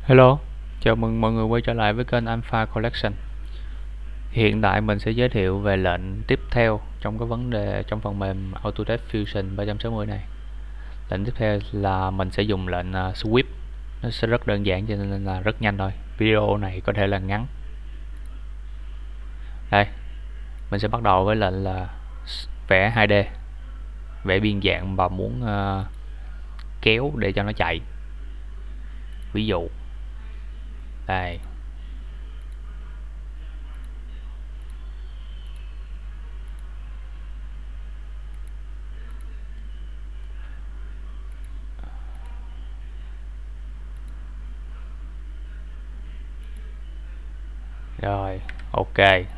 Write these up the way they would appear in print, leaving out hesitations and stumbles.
Hello, chào mừng mọi người quay trở lại với kênh Alpha Collection. Hiện tại mình sẽ giới thiệu về lệnh tiếp theo trong cái vấn đề trong phần mềm Autodesk Fusion 360 này. Lệnh tiếp theo là mình sẽ dùng lệnh sweep. Nó sẽ rất đơn giản cho nên là rất nhanh thôi. Video này có thể là ngắn. Đây, mình sẽ bắt đầu với lệnh là vẽ 2D, vẽ biên dạng và muốn kéo để cho nó chạy. Ví dụ, đây. Rồi, ok.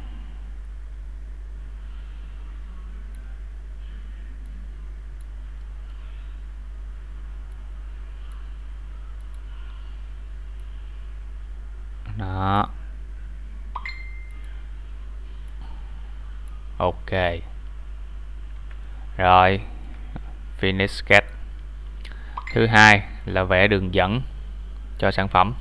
Đó. Ok. Rồi, finish sketch. Thứ hai là vẽ đường dẫn cho sản phẩm.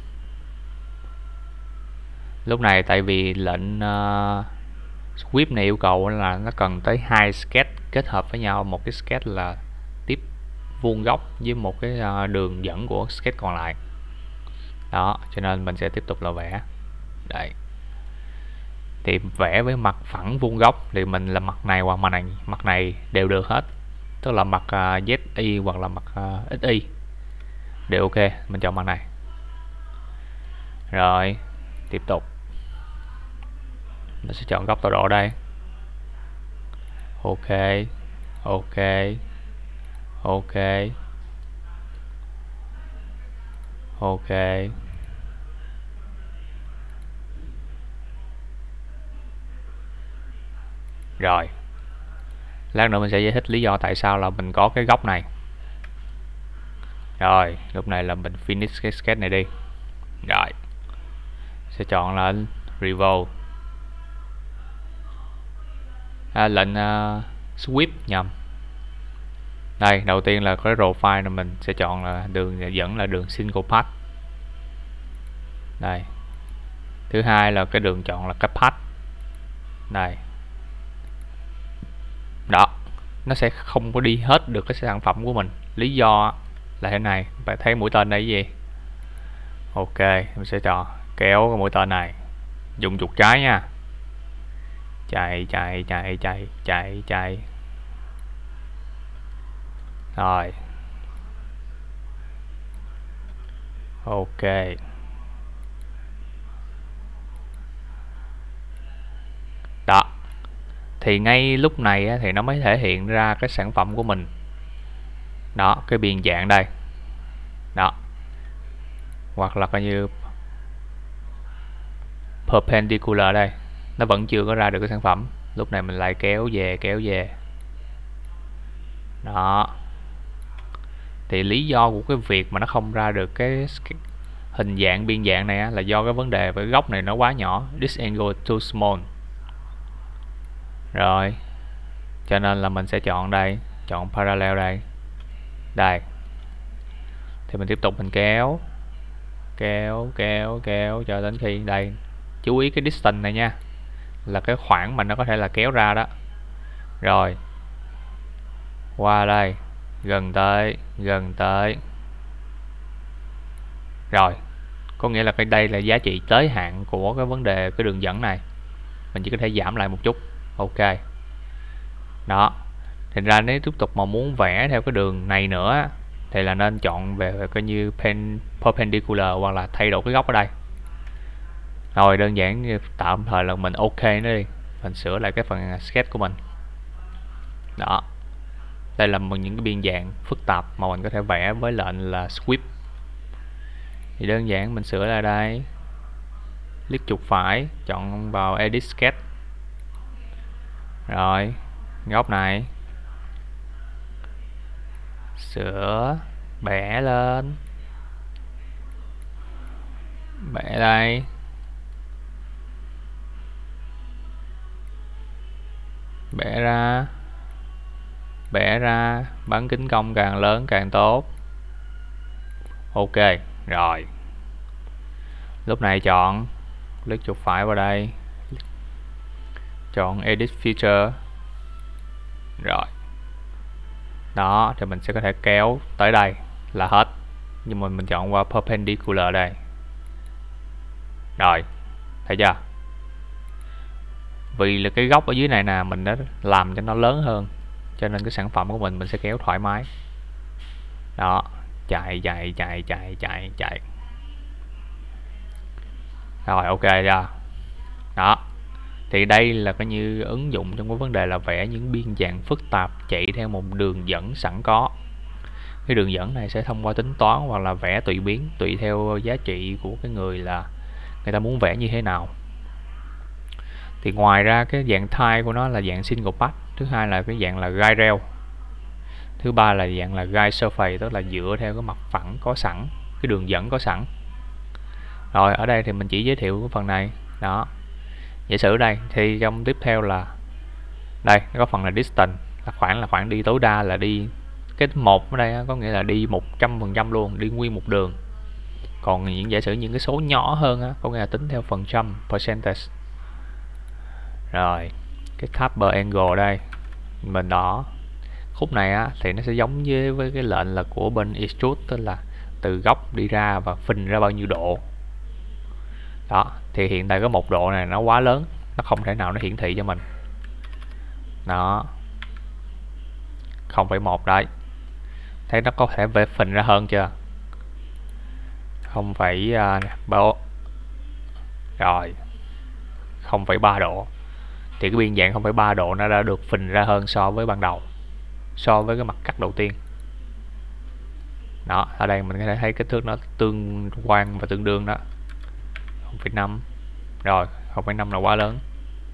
Lúc này tại vì lệnh sweep này yêu cầu là nó cần tới 2 sketch kết hợp với nhau, một cái sketch là tiếp vuông góc với một cái đường dẫn của sketch còn lại. Đó, cho nên mình sẽ tiếp tục là vẽ. Đây. Thì vẽ với mặt phẳng vuông góc thì mình là mặt này hoặc mặt này đều được hết. Tức là mặt ZY hoặc là mặt XY đều ok, mình chọn mặt này. Rồi, tiếp tục. Mình sẽ chọn góc tọa độ đây. Ok, ok, ok, ok. Rồi, lát nữa mình sẽ giải thích lý do tại sao là mình có cái góc này. Rồi, lúc này là mình finish cái sketch này đi. Rồi, sẽ chọn là revolve. Lệnh sweep nhầm. Đây, đầu tiên là cái profile này mình sẽ chọn là đường dẫn là đường single path. Đây. Thứ hai là cái đường chọn là cái path. Đây. Đó, nó sẽ không có đi hết được cái sản phẩm của mình. Lý do là thế này, bạn thấy mũi tên đây cái gì? Ok, mình sẽ chọn kéo cái mũi tên này, dùng chuột trái nha. Chạy chạy chạy chạy chạy chạy. Rồi. Ok. Đó. Thì ngay lúc này thì nó mới thể hiện ra cái sản phẩm của mình. Đó, cái biên dạng đây. Đó. Hoặc là coi như perpendicular đây. Nó vẫn chưa có ra được cái sản phẩm. Lúc này mình lại kéo về. Đó. Thì lý do của cái việc mà nó không ra được cái hình dạng biên dạng này là do cái vấn đề với góc này nó quá nhỏ. This angle too small. Rồi. Cho nên là mình sẽ chọn đây, chọn parallel đây. Đây. Thì mình tiếp tục mình kéo cho đến khi đây. Chú ý cái distance này nha, là cái khoảng mà nó có thể là kéo ra đó. Rồi. Qua đây, gần tới. Rồi. Có nghĩa là cái đây là giá trị tới hạn của cái vấn đề cái đường dẫn này. Mình chỉ có thể giảm lại một chút. Ok. Đó. Thành ra nếu tiếp tục mà muốn vẽ theo cái đường này nữa thì là nên chọn về coi như perpendicular hoặc là thay đổi cái góc ở đây. Rồi đơn giản như tạm thời là mình ok nó đi. Mình sửa lại cái phần sketch của mình. Đó. Đây là một những cái biên dạng phức tạp mà mình có thể vẽ với lệnh là sweep. Thì đơn giản mình sửa lại đây. Click chuột phải, chọn vào edit sketch. Rồi, góc này sửa, bẻ lên, bẻ đây, bẻ ra, bán kính cong càng lớn càng tốt. Ok, rồi. Lúc này chọn, click chuột phải vào đây, chọn edit feature. Rồi đó, thì mình sẽ có thể kéo tới đây là hết, nhưng mà mình chọn qua perpendicular đây. Rồi, thấy chưa? Vì là cái góc ở dưới này nè, mình đã làm cho nó lớn hơn, cho nên cái sản phẩm của mình sẽ kéo thoải mái. Đó, chạy. Rồi ok chưa? Đó, thì đây là coi như ứng dụng trong cái vấn đề là vẽ những biên dạng phức tạp chạy theo một đường dẫn sẵn có. Cái đường dẫn này sẽ thông qua tính toán hoặc là vẽ tùy biến, tùy theo giá trị của cái người là người ta muốn vẽ như thế nào. Thì ngoài ra cái dạng type của nó là dạng single path, thứ hai là cái dạng là guide rail, thứ ba là dạng là guide surface, tức là dựa theo cái mặt phẳng có sẵn, cái đường dẫn có sẵn. Rồi ở đây thì mình chỉ giới thiệu cái phần này. Đó, giả sử đây thì trong tiếp theo là đây có phần là distance, là khoảng đi tối đa, là đi cái một ở đây có nghĩa là đi 100% luôn, đi nguyên một đường. Còn những giả sử những cái số nhỏ hơn á, có nghĩa là tính theo phần trăm, percentage. Rồi cái taper angle đây mình đó, khúc này á thì nó sẽ giống với cái lệnh là của bên extrude, tức là từ góc đi ra và phình ra bao nhiêu độ. Đó, thì hiện tại có một độ này nó quá lớn, nó không thể nào nó hiển thị cho mình. Đó, 0,1 đây, thấy nó có thể về phình ra hơn chưa? 0,3 rồi 0,3 độ, thì cái biên dạng 0,3 độ nó đã được phình ra hơn so với ban đầu, so với cái mặt cắt đầu tiên. Đó, ở đây mình có thể thấy kích thước nó tương quan và tương đương đó, 0,5. Rồi 0,5 là quá lớn.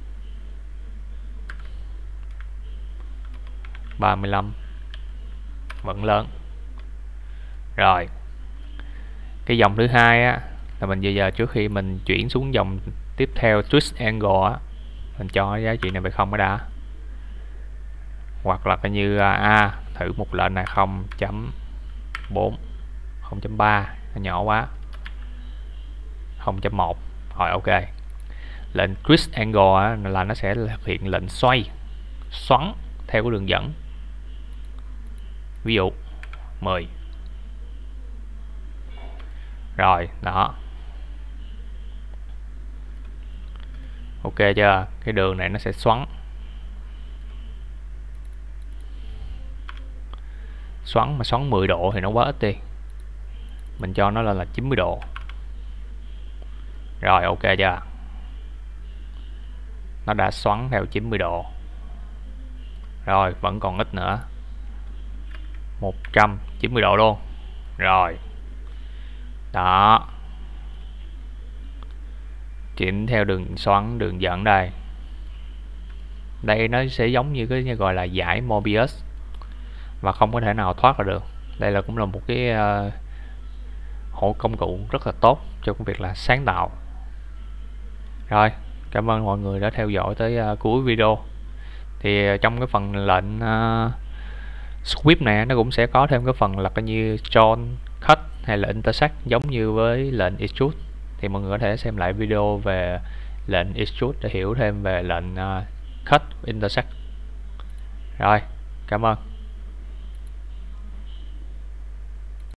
35 vẫn lớn. Rồi cái dòng thứ hai á là mình giờ trước khi mình chuyển xuống dòng tiếp theo twist angle á, mình cho giá trị này về không cái đã, hoặc là coi như thử một lệnh này 0.4, 0.3 nó nhỏ quá, 0.1. Rồi ok, lệnh twist angle á, là nó sẽ thực hiện lệnh xoắn theo cái đường dẫn, ví dụ 10. Rồi đó, ok chưa? Cái đường này nó sẽ xoắn mà xoắn 10 độ thì nó quá ít đi, mình cho nó lên là 90 độ. Rồi ok chưa? Nó đã xoắn theo 90 độ. Rồi vẫn còn ít nữa, 190 độ luôn. Rồi đó, chỉnh theo đường xoắn, đường dẫn đây. Đây nó sẽ giống như cái gọi là dải Mobius và không có thể nào thoát ra được. Đây là cũng là một cái hỗ công cụ rất là tốt cho công việc là sáng tạo. Rồi, cảm ơn mọi người đã theo dõi tới cuối video. Thì trong cái phần lệnh sweep này nó cũng sẽ có thêm cái phần là coi như join, cut hay là intersect giống như với lệnh extrude. Thì mọi người có thể xem lại video về lệnh extrude để hiểu thêm về lệnh cut, intersect. Rồi, cảm ơn.